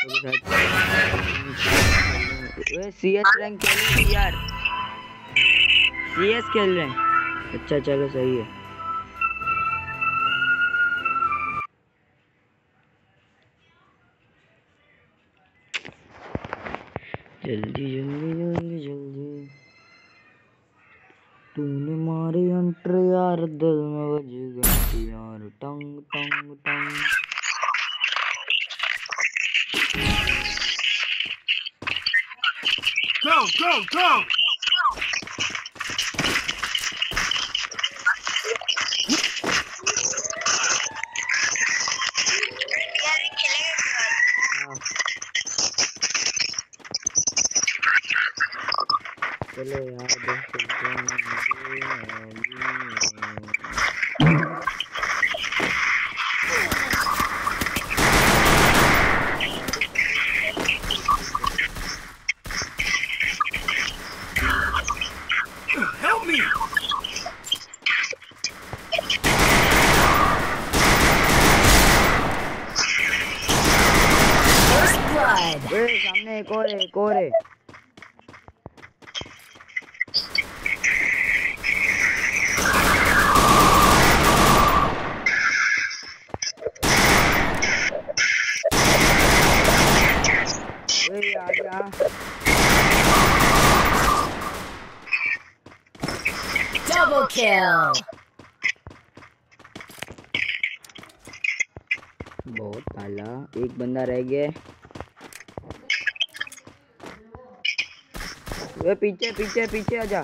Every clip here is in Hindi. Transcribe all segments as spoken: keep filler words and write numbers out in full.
वे सीएस रैंक खेल रहे हैं यार, सीएस खेल रहे हैं। अच्छा चलो सही है। जल्दी जल्दी जल्दी जल्दी तूने मारी अंटर यार, दिल में बज गई यार, टंग टंग टंग। Go go go! चलो यार Help me! First blood. ए सामने एक और है, एक और है। आ गया। Double kill. बहुत ताला, एक बंदा रह गया। वे पीछे पीछे पीछे आजा।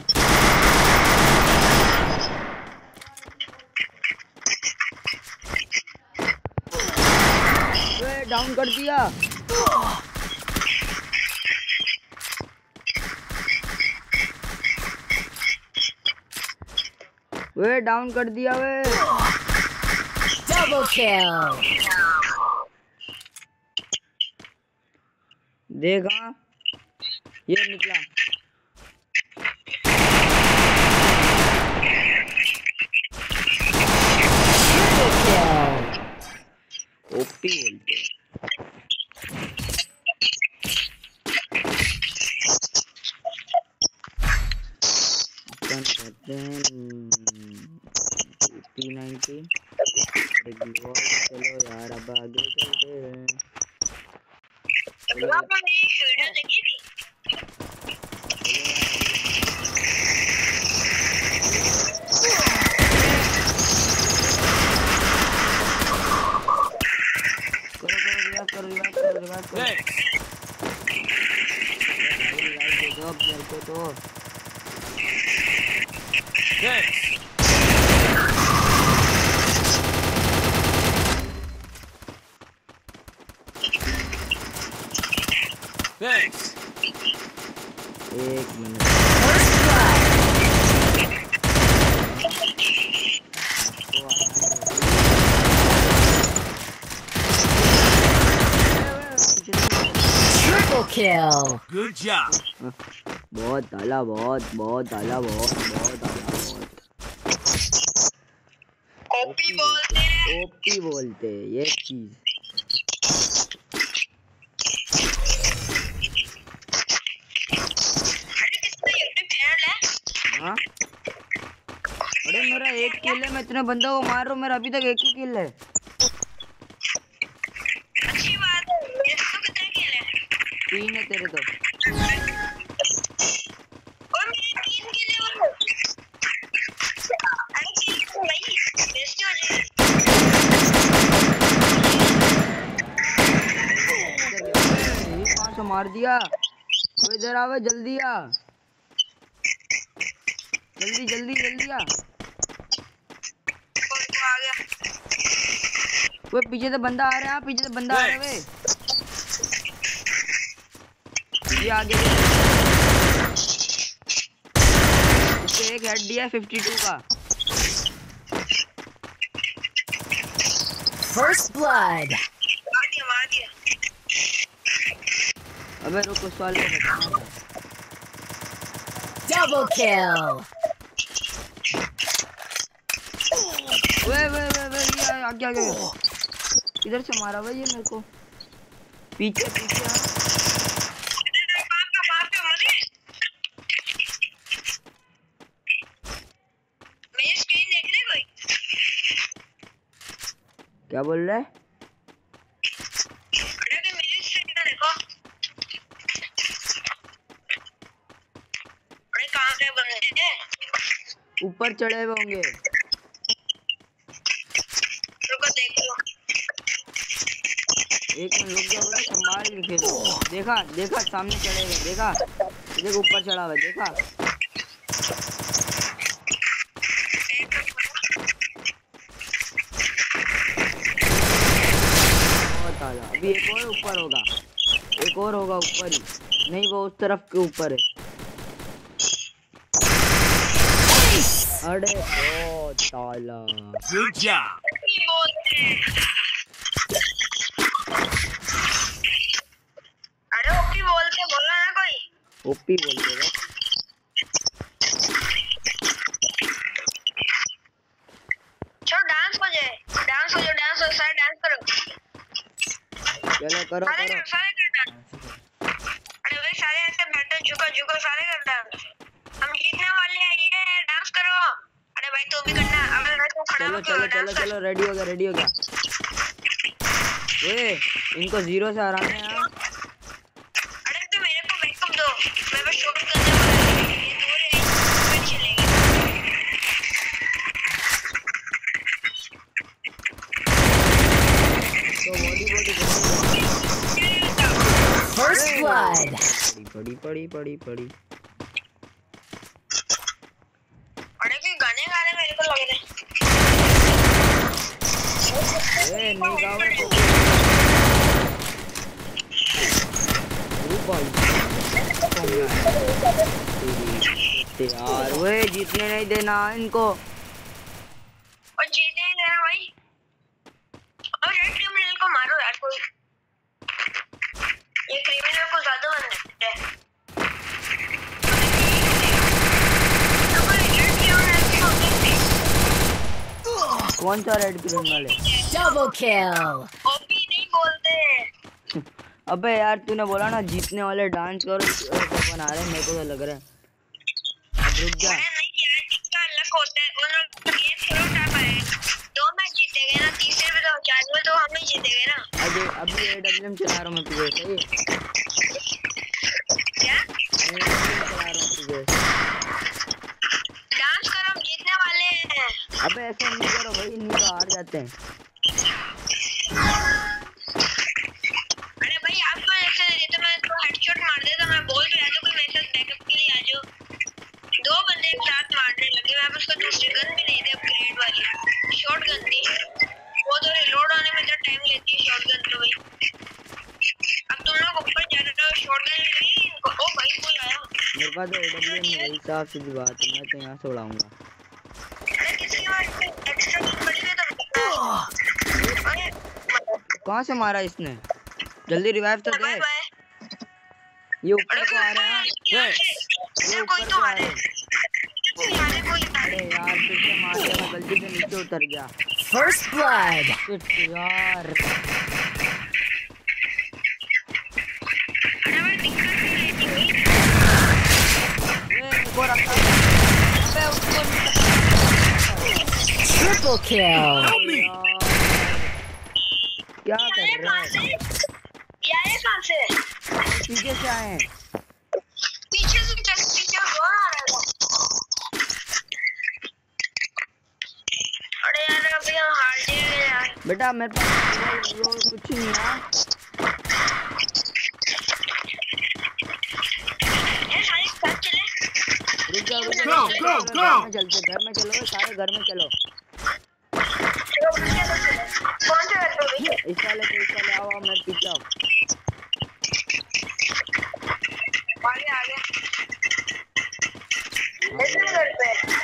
वे डाउन कर दिया। वे डाउन कर दिया वे। Double kill. देखा ये निकला। ओपी बोलते हैं। अपन करते हैं पी नाइनटी। चलो यार अब आगे चलते हैं। करो रिवाइव करो रिवाइव करो रिवाइव दे दो अब मेरे को तो। Thanks. एक minute. Triple kill. Good job. बहुत ताला बहुत बहुत ताला बहुत बहुत ताला बहुत। ओपी बोलते हैं। ओपी बोलते हैं ये चीज। हाँ? अरे मेरा एक किल है, मैं इतने बंदों को मार रहा हूँ, मेरा अभी तक एक ही किल है। अच्छी बात है। इसको कितने किल है? तीन है तेरे तो। और मेरे तीन किल है वो। अरे तीन तो भाई बेस्ट हो जाए। ये कहाँ से मार दिया? वो इधर आवे जल्दी आ। जल्दी जल्दी जल्दी आ। आ गया। वो पीछे से बंदा आ रहा है, पीछे से बंदा आ रहा है वे। ये आगे इससे एक हेड दिया फिफ्टी टू का। First blood. मार दिया मार दिया। अबे रुको सवाल को बताना। Double kill. वे वे वे वे ये आगे आगे इधर से मारा भाई ये मेरे को। पीछे पीछे हाँ। बाप का बाप पे मरे। मेरी स्क्रीन देख ले कोई। क्या बोल रहा है? अरे कि मेरी स्क्रीन का देखो। अरे कहाँ से बंदे हैं? ऊपर चढ़े हुए होंगे। रुको देख लो। एक मिनट रुक जा बेटा, संभाल के खेलो। देखा देखा सामने चढ़े हुए, देखा देख ऊपर चढ़ा हुआ है, देखा। बहुत आला। अभी एक और ऊपर होगा, एक और होगा ऊपर ही। नहीं वो उस तरफ के ऊपर है। अरे बहुत ताला। Good job. की बोलते हैं। अरे ओपी बोलते बोला ना कोई। ओपी बोलते हैं। चलो डांस हो जाए, डांस हो जाओ, डांस हो सारे डांस करो। चलो करो सारे करो। कर सारे कर डांस। अरे भाई सारे ऐसे बैठो, झुको झुको सारे कर डांस। हम जीतने वाले हैं, ये डांस करो। अरे भाई तू भी करना। अबे भाई तू खड़ा चलो होके चलो डांस चलो कर। चलो रेडी हो गया रेडी हो गया। ओए इनको जीरो से हराना है यार। अरे तो मेरे को बैकअप दो, मैं बस शॉट करने वाला हूं। ये दूर है, फिर चलेंगे। तो बॉडी बॉडी First blood. पड़ी पड़ी पड़ी पड़ी। अरे कि गाने गा रहे मेरे को लग रहा है। ए नहीं गाओ तो ओ भाई यार वे जीतने नहीं देना इनको। और जीते ही देना भाई। और रेड क्रिमिनल को मारो यार कोई। ये क्रिमिनल को ज्यादा बनते हैं। तो कोई रेड क्रिमिनल को देखते। कौन सा रेड क्रिमिनल है? Double kill. ओपी नहीं बोलते। अबे यार तूने बोला ना जीतने वाले डांस करो, तो बना रहे मेरे को तो लग रहा है। अब रुक जा। अरे नहीं यार, जिसका लक होता है उन लोग गेम शुरू उठा पाए। दो मैच जीतेंगे ना, तीसरे में तो चार में तो हम ही जीतेंगे ना। अभी अभी एडब्ल्यूएम चला रहा हूँ मैं तुझे, सही है? क्या? एडब्ल्यूएम चला रहा हूँ तुझे। डांस करो, हम जीतने वाले हैं। अबे ऐसा नहीं करो भाई, नहीं तो हार जाते हैं। अरे भाई आपको जैसे ये तो मैं तो हेडशॉट मार देता, मैं बोल भी रहा था कोई मेरे साथ बैकअप के लिए आ जाओ। दो बंदे एक साथ मारने लगे, मैं उसको दूसरी गन भी नहीं दी, अपग्रेड वाली शॉट गन थी। वो तो रिलोड होने में तो टाइम लेती है शॉट गन तो भाई। अब तुम लोग ऊपर जा रहे हो, शॉट गन ले ली इनको। ओ भाई कोई आया। मेरे पास तो एडब्ल्यूएम नहीं है, हिसाब से भी बात है, मैं तो यहाँ से उड़ाऊंगा। अरे किसी बार एक्स्ट्रा गन पड़ी है तो अरे कहाँ से मारा इसने? जल्दी रिवाइव तो दे। Bye bye. ये ऊपर को आ रहा है। ये ये कोई ऊपर तो को आ आ रहा रहा है। है। कोई आ रहा है, कोई आ रहा अरे है। यार फिर से मार दिया, मैं गलती से नीचे उतर गया। First blood. शिट यार। अरे भाई दिक्कत नहीं लेती हुई। ये एक और आता है। अबे उसको Triple kill. यार, क्या ये कर आए रहा कहाँ है? से? ये आए कहाँ से? पीछे से आए हैं। पीछे से जस्ट पीछे कौन आ रहा था? अरे यार अभी हम हार जाएंगे यार। बेटा मेरे पास वो कुछ नहीं है। ये सारे साथ चले। रुक जाओ रुक Go, जाओ। go, चलो, go. घर में चलते, घर में चलो सारे, घर में चलो। चलो पीछे से चले। कौन से घर पे भाई? इस वाले से इस वाले आओ, आओ मेरे पीछे आओ। आगे आगे। ऐसे घर पे।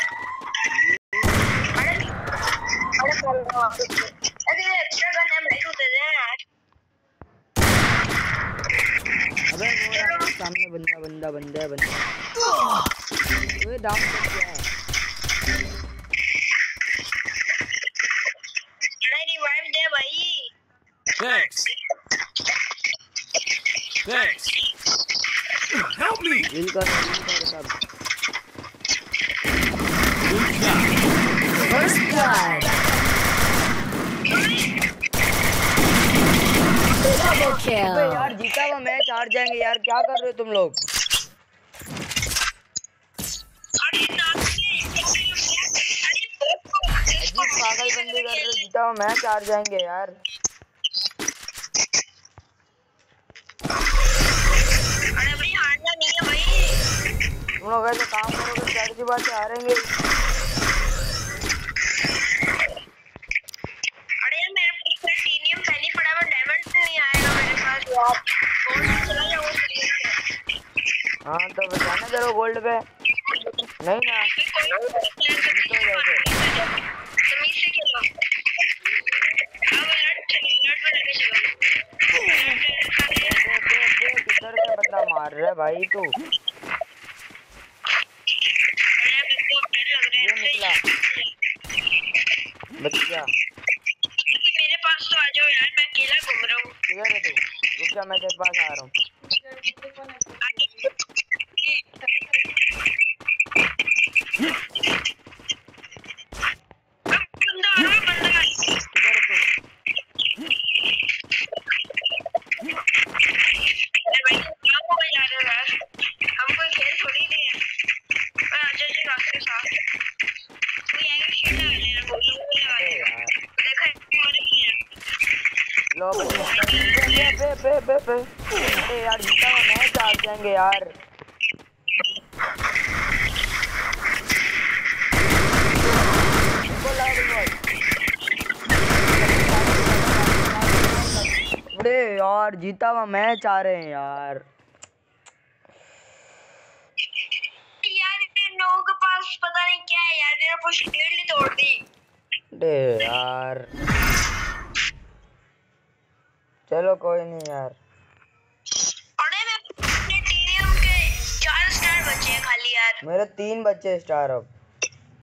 अरे अरे कौन है वहाँ पे? अरे ये एक्स्ट्रा गन हम लेके उतर रहे हैं यार। अबे वो रहा, सामने बंदा बंदा बंदा है बंदा। ओए डाउन कर दिया। अरे रिवाइव दे भाई। Thanks. Thanks. Help me. हिल कर हिल कर सब। Good shot. First blood. Double अबे kill. यार जीता हुआ मैच हार जाएंगे यार, क्या कर रहे हो तुम लोग? अरे नाचने अरे अजीब पागलबंदी कर रहे हो, जीता हुआ मैच हार जाएंगे यार। अरे भाई हारना नहीं है भाई। तुम लोग ऐसे काम करोगे जाहिर सी बात है हारेंगे। अरे यार मेरे पास प्लेटिनियम पहले पड़ा है, डायमंड नहीं आएगा मेरे पास यार। गोल्ड चला जाओ प्लीज। हाँ तो बताना जरा गोल्ड पे नहीं ना तमीज से खेलो। अब लट लट पे लगे चलो। किधर से बंदा मार रहा है भाई तू? अरे मेरे को डर लग रहा है। ये निकला बच्चा। मेरे पास तो आ जाओ यार, मैं अकेला घूम रहा हूँ। किधर है तू? रुक जा मैं तेरे पास आ रहा हूँ। बंदा आ रहा है, बंदा आ रहा है। किधर है तू? अरे भाई कहाँ को जा रहे हो यार? हम कोई खेल थोड़ी नहीं है। और आजा जी रास्ते साफ। कोई आएगा शीट लगा लेना, बोलो वो लगा अरे लेगा। यार देखा है हमारे लिए। लो पे पे पे पे पे। अरे यार जीता हुआ मैच हार जाएंगे यार। अरे यार जीता हुआ मैच आ रहे हैं यार। यार इन लोगों के पास पता नहीं क्या है यार, मेरा पूरी शील्ड ही तोड़ दी। अरे यार चलो कोई नहीं यार। अरे मैं प्लेटिनियम के चार स्टार बचे हैं खाली यार। मेरे तीन बच्चे स्टार अब।